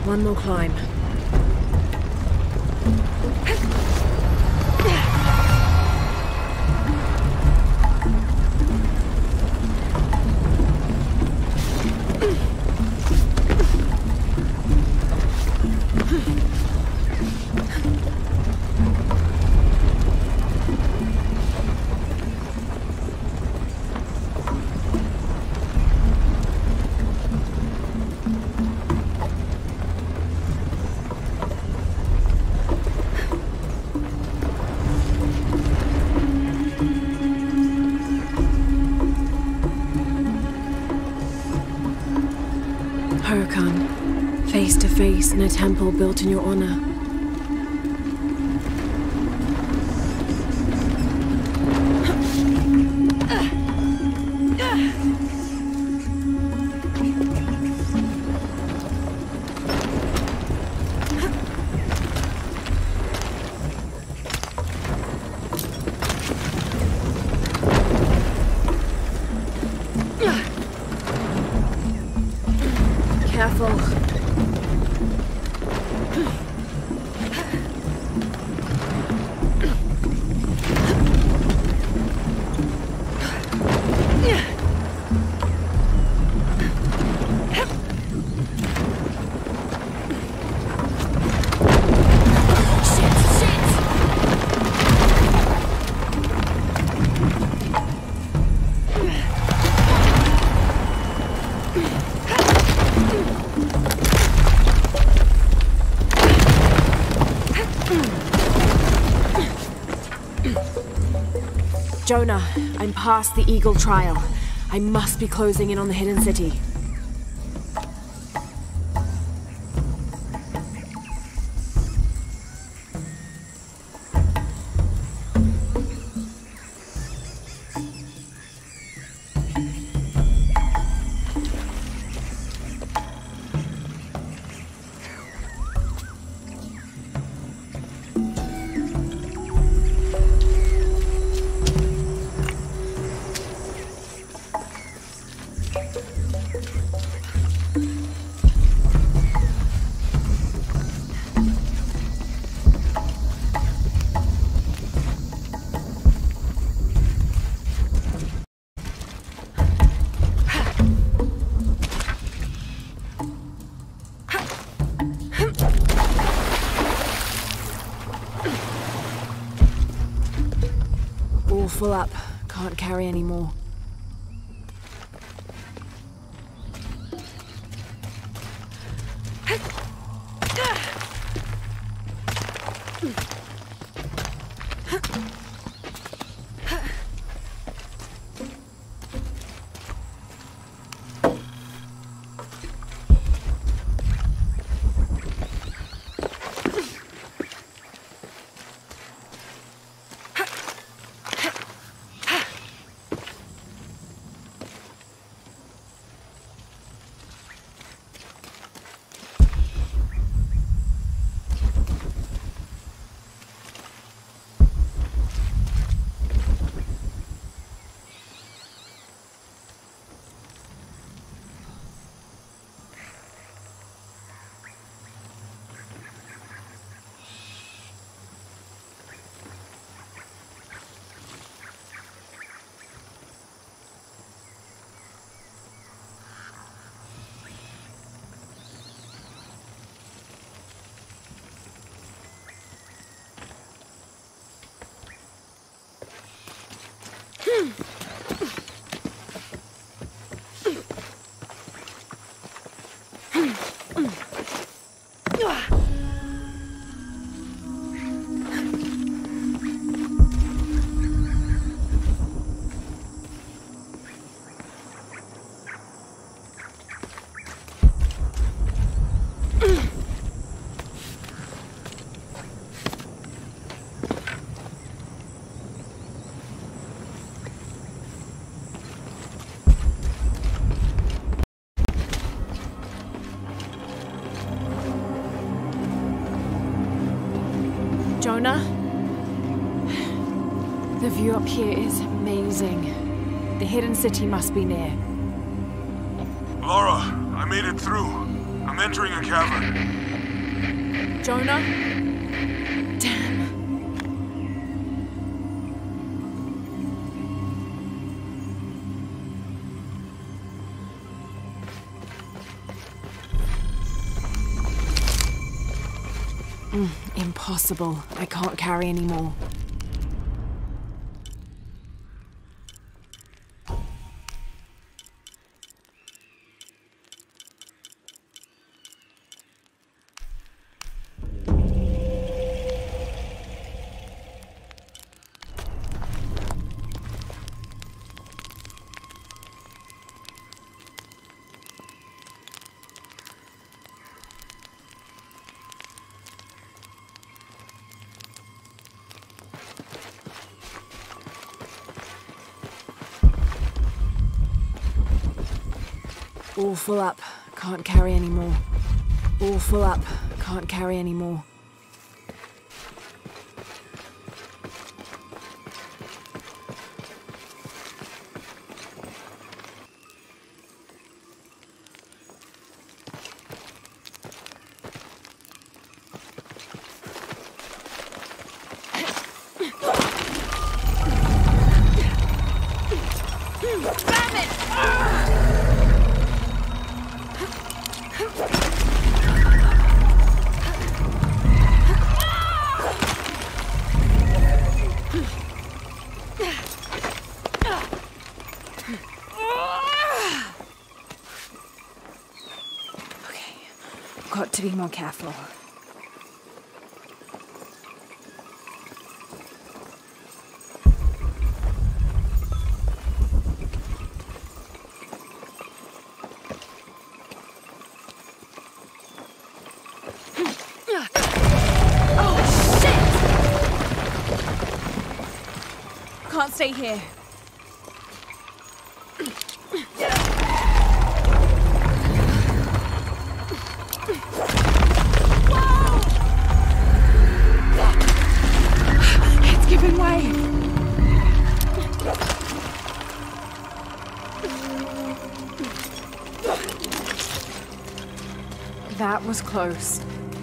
One more climb. Hurakan, face to face in a temple built in your honor. Careful. Jonah, I'm past the Eagle Trial. I must be closing in on the Hidden City. All full up. Can't carry any more. Jonah? The view up here is amazing. The Hidden City must be near. Lara, I made it through. I'm entering a cavern. Jonah? Damn. Impossible. I can't carry anymore. All full up. Can't carry anymore. All full up. Can't carry anymore. Got to be more careful. Oh, shit! Can't stay here. That was close.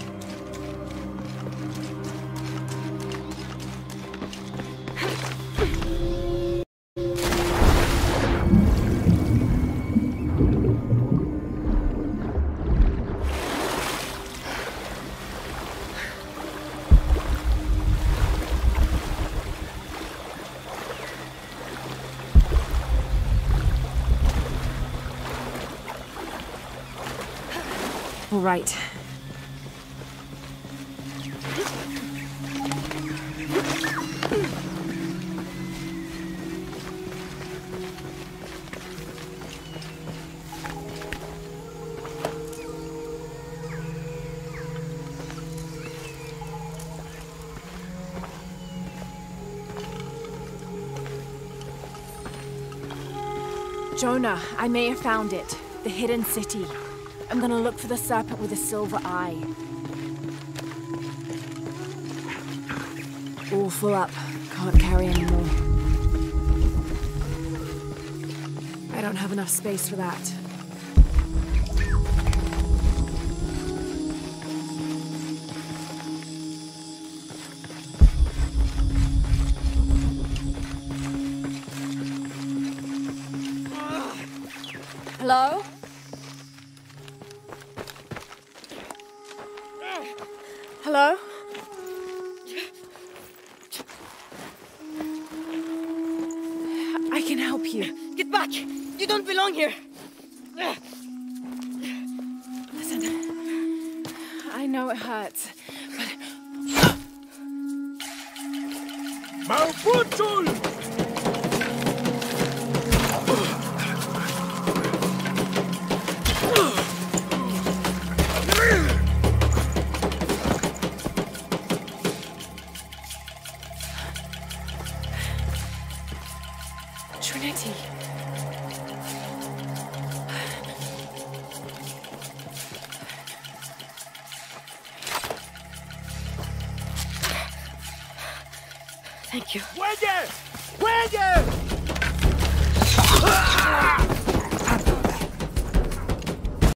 All right. Jonah, I may have found it. The hidden city. I'm gonna look for the serpent with a silver eye. All full up. Can't carry anymore. I don't have enough space for that. Hello? Hello? I can help you. Get back! You don't belong here! Listen, I know it hurts, but... Malfunction! Trinity. Thank you. ¡Fuelle! ¡Fuelle!